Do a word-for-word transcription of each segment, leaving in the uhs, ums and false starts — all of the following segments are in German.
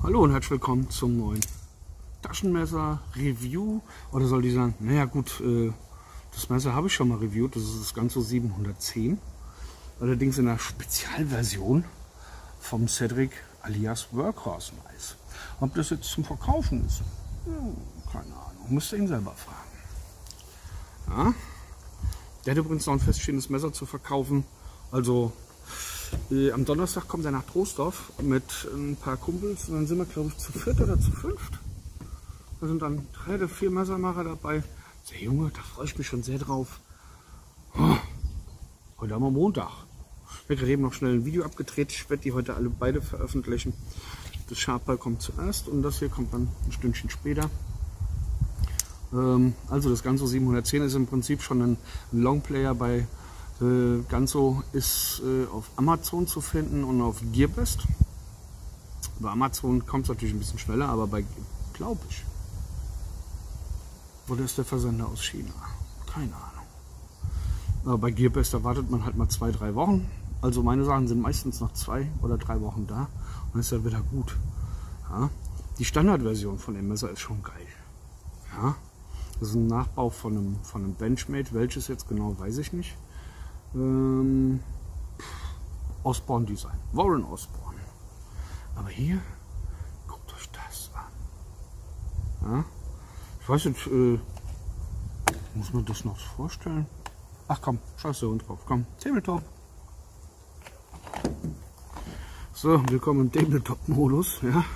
Hallo und herzlich willkommen zum neuen Taschenmesser-Review. Oder soll ich sagen, naja gut, äh, das Messer habe ich schon mal reviewt, das ist das Ganzo siebenhundertzehn. Allerdings in einer Spezialversion vom Cedric alias Workhorse Knife. Ob das jetzt zum Verkaufen ist, hm, keine Ahnung, müsst ihr ihn selber fragen. Ja? Der hat übrigens noch ein feststehendes Messer zu verkaufen. Also äh, am Donnerstag kommt er nach Troisdorf mit ein paar Kumpels und dann sind wir, glaube ich, zu viert oder zu fünft. Da sind dann drei oder vier Messermacher dabei. Der Junge, da freue ich mich schon sehr drauf. Oh, heute haben wir Montag. Ich habe gerade eben noch schnell ein Video abgedreht. Ich werde die heute alle beide veröffentlichen. Das Sharpball kommt zuerst und das hier kommt dann ein Stündchen später. Ähm, also das Ganzo siebenhundertzehn ist im Prinzip schon ein Longplayer bei äh, Ganzo, ist äh, auf Amazon zu finden und auf Gearbest. Bei Amazon kommt es natürlich ein bisschen schneller, aber bei, glaube ich, oder ist der Versender aus China? Keine Ahnung. Aber bei Gearbest, da wartet man halt mal zwei, drei Wochen. Also meine Sachen sind meistens noch zwei oder drei Wochen da und ist dann wieder gut. Ja? Die Standardversion von dem Messer ist schon geil. Ja? Das ist ein Nachbau von einem, von einem Benchmade. Welches jetzt genau, weiß ich nicht. Ähm, Osborne Design. Warren Osborne. Aber hier, guckt euch das an. Ja? Ich weiß nicht, äh, muss man das noch vorstellen? Ach komm, scheiß der Hund drauf. Komm, Tabletop. So, willkommen im Tabletop-Modus. Ja.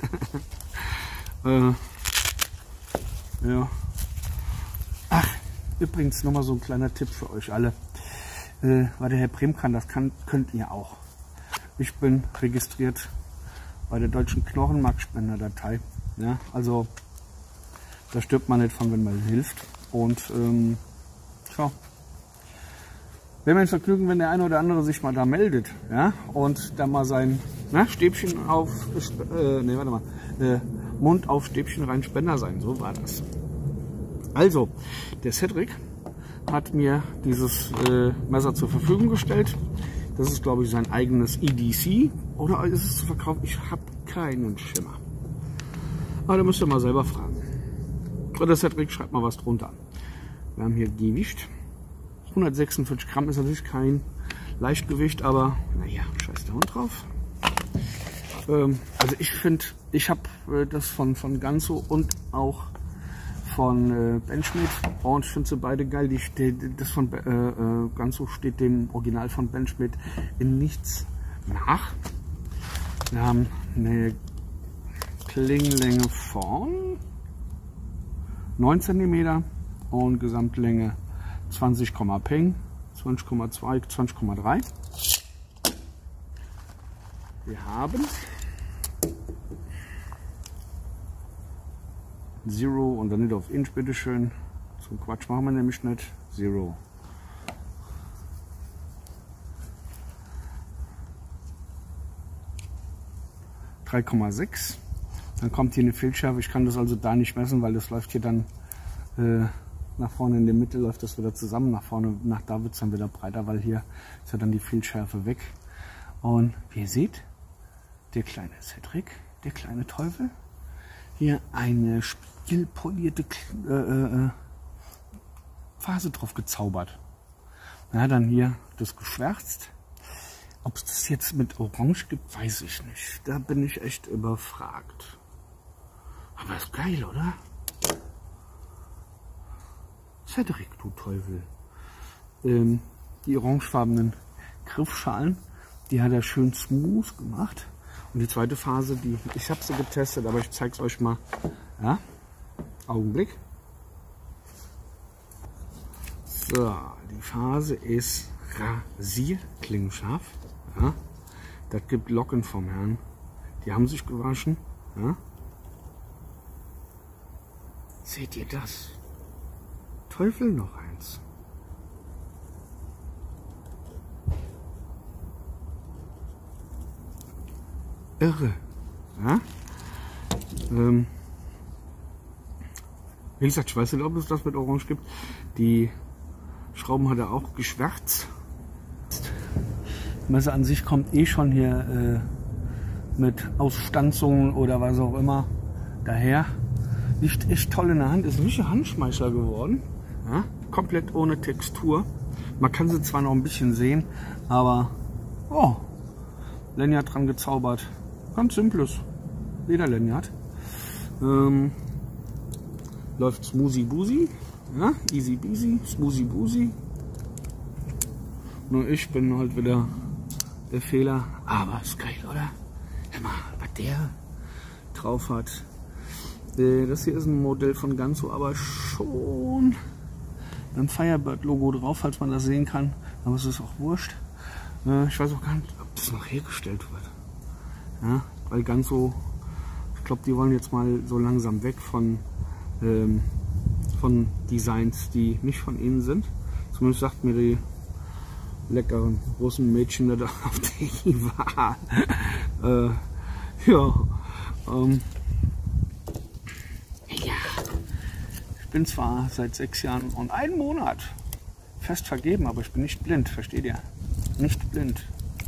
äh, ja. Ach, übrigens nochmal so ein kleiner Tipp für euch alle. Äh, weil der Herr Brehm kann, das kann, könnt ihr auch. Ich bin registriert bei der deutschen Knochenmarkspenderdatei. Ja, also da stirbt man nicht von, wenn man hilft. Und ähm, ja. Wäre mir ein Vergnügen, wenn der eine oder andere sich mal da meldet, ja, und da mal sein na, Stäbchen auf, äh, nee, warte mal, äh, Mund auf Stäbchen rein Spender sein, so war das. Also, der Cedric hat mir dieses äh, Messer zur Verfügung gestellt. Das ist, glaube ich, sein eigenes E D C, oder ist es zu verkaufen? Ich habe keinen Schimmer. Aber da müsst ihr mal selber fragen. Oder Cedric, schreibt mal was drunter. Wir haben hier Gewicht. hundertsechsundvierzig Gramm ist natürlich kein Leichtgewicht, aber naja, scheiß der Hund drauf. Ähm, also ich finde, ich habe äh, das von, von Ganzo und auch von äh, Benchmade und ich finde sie beide geil. Die, die, das von äh, äh, Ganzo steht dem Original von Benchmade in nichts nach. Wir haben eine Klingenlänge von neun Zentimeter und Gesamtlänge zwanzig Komma Peng, zwanzig Komma zwei, zwanzig Komma drei. Wir haben Zero und dann nicht auf Inch, bitteschön. Zum Quatsch machen wir nämlich nicht. Zero. drei Komma sechs. Dann kommt hier eine Fehlschärfe. Ich kann das also da nicht messen, weil das läuft hier dann äh, nach vorne in der Mitte, läuft das wieder zusammen. Nach vorne, nach da wird es dann wieder breiter, weil hier ist ja dann die Fehlschärfe weg. Und wie ihr seht, der kleine Cedric, der kleine Teufel, hier eine spiegelpolierte äh, äh, Phase drauf gezaubert. Ja, dann hier das geschwärzt. Ob es das jetzt mit Orange gibt, weiß ich nicht. Da bin ich echt überfragt. Aber ist geil, oder? Cedric, du Teufel. Ähm, die orangefarbenen Griffschalen, die hat er schön smooth gemacht. Und die zweite Phase, die ich habe sie getestet, aber ich zeige es euch mal. Ja, Augenblick. So, die Phase ist rasierklingenscharf. Ja, das gibt Locken vom Herrn. Die haben sich gewaschen. Ja. Seht ihr das? Teufel, noch eins. Irre. Ja? Ähm, wie gesagt, ich weiß nicht, ob es das mit Orange gibt. Die Schrauben hat er auch geschwärzt. Das Messer an sich kommt eh schon hier äh, mit Ausstanzungen oder was auch immer. Daher liegt echt toll in der Hand. Ist ein richtiger Handschmeichler geworden. Ja? Komplett ohne Textur. Man kann sie zwar noch ein bisschen sehen, aber oh, Lanyard dran gezaubert. Ganz simples Leder-Lanyard. Ähm, läuft smoothie boozy. Ja? Easy beasy, smoothie boozy. Nur ich bin halt wieder der Fehler. Aber ist geil, oder? Hör mal, was der drauf hat. Das hier ist ein Modell von Ganso, aber schon ein Firebird-Logo drauf, falls man das sehen kann. Aber es ist auch wurscht. Ich weiß auch gar nicht, ob das noch hergestellt wird. Ja, weil Ganso, ich glaube, die wollen jetzt mal so langsam weg von, ähm, von Designs, die nicht von ihnen sind. Zumindest sagt mir die leckeren großen Mädchen da, auf der ich war. äh, ja, ähm, ja, ich bin zwar seit sechs Jahren und einem Monat fest vergeben, aber ich bin nicht blind, versteht ihr? Nicht blind.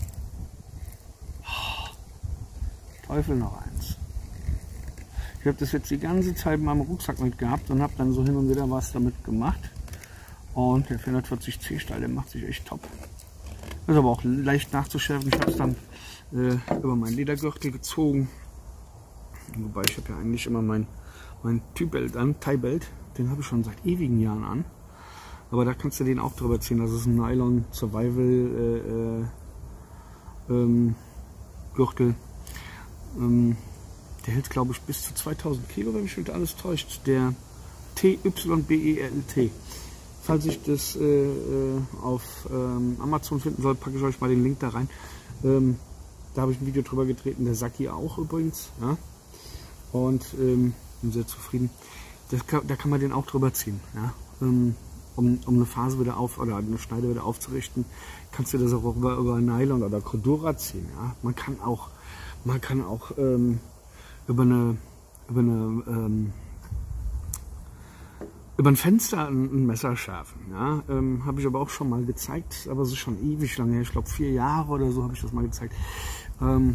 Oh, Teufel noch eins. Ich habe das jetzt die ganze Zeit in meinem Rucksack mit gehabt und habe dann so hin und wieder was damit gemacht. Und der vierhundertvierzig C Stahl, der macht sich echt top. Ist aber auch leicht nachzuschärfen. Ich habe es dann äh, über meinen Ledergürtel gezogen. Wobei ich habe ja eigentlich immer mein, mein Typ-Belt an, Tie-Belt. Den habe ich schon seit ewigen Jahren an. Aber da kannst du den auch drüber ziehen. Das ist ein Nylon Survival äh, ähm, Gürtel. Ähm, der hält, glaube ich, bis zu zweitausend Kilo, wenn mich nicht alles täuscht. Der T Y B E L T. Falls ich das äh, auf ähm, Amazon finden soll, packe ich euch mal den Link da rein. Ähm, da habe ich ein Video drüber getreten, der Saki auch übrigens. Ja? Und ähm, bin sehr zufrieden. Das kann, da kann man den auch drüber ziehen. Ja? Ähm, um, um eine Phase wieder auf oder eine Schneide wieder aufzurichten, kannst du das auch über, über Nylon oder Cordura ziehen. Ja? Man kann auch, man kann auch ähm, über eine, über eine ähm, über ein Fenster ein, ein Messer schärfen. Ja? Ähm, habe ich aber auch schon mal gezeigt, aber es ist schon ewig lange her. Ich glaube vier Jahre oder so habe ich das mal gezeigt. Ähm,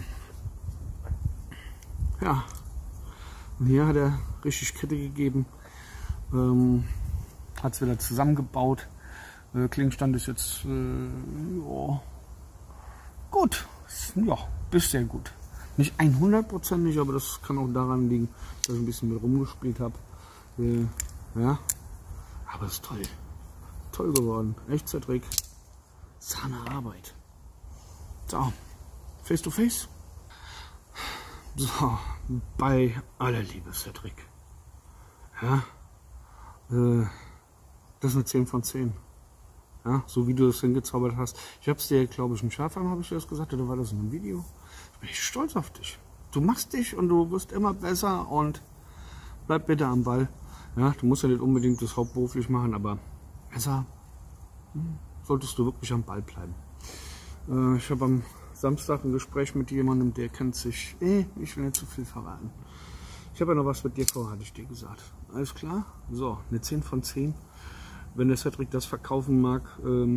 ja, und hier hat er richtig Kette gegeben. Ähm, hat es wieder zusammengebaut. Äh, Klingenstand ist jetzt äh, ja, gut. Ja, ist sehr gut. Nicht hundert Prozent, aber das kann auch daran liegen, dass ich ein bisschen mit rumgespielt habe. Äh, ja, aber ist toll. Toll geworden. Echt, Cedric. Sahne Arbeit. So, face to face. So, bei aller Liebe, Cedric. Ja, äh, das ist eine zehn von zehn. Ja, so wie du das hingezaubert hast. Ich habe es dir, glaube ich, im Schafheim, habe ich dir das gesagt, oder war das in einem Video? Ich bin echt stolz auf dich. Du machst dich und du wirst immer besser und bleib bitte am Ball. Ja, du musst ja nicht unbedingt das hauptberuflich machen, aber besser hm, solltest du wirklich am Ball bleiben. Äh, ich habe am Samstag ein Gespräch mit jemandem, der kennt sich. Eh, ich will nicht zu viel verraten. Ich habe ja noch was mit dir vor, hatte ich dir gesagt. Alles klar? So, eine zehn von zehn. Wenn der Cedric das verkaufen mag, ähm,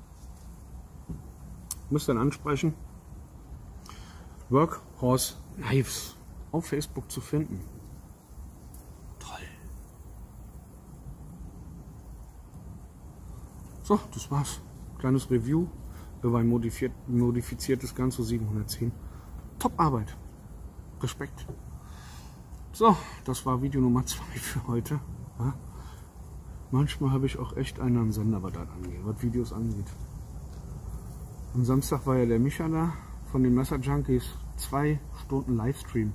müsst ihr ihn ansprechen. Workhorse Knives auf Facebook zu finden. Toll. So, das war's. Kleines Review über ein modifiziert, modifiziertes Ganso siebenhundertzehn. Top Arbeit. Respekt. So, das war Video Nummer zwei für heute. Ja. Manchmal habe ich auch echt einen am Sender, was das angeht, was Videos angeht. Am Samstag war ja der Micha da von den Messer Junkies. Zwei Stunden Livestream.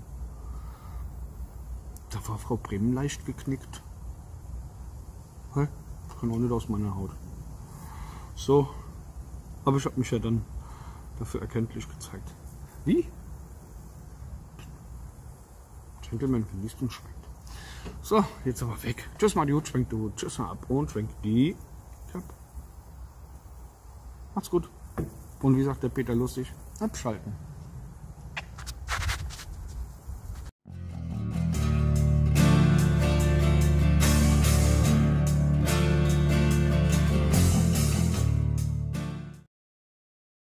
Da war Frau Bremen leicht geknickt. Hey, ich kann auch nicht aus meiner Haut. So, aber ich habe mich ja dann dafür erkenntlich gezeigt. Wie? Gentleman genießt und schwenkt. So, jetzt aber weg. Tschüss, Mario, schwenkt du. Tschüss, ab und schwenkt die. Tschap. Macht's gut. Und wie sagt der Peter lustig? Abschalten.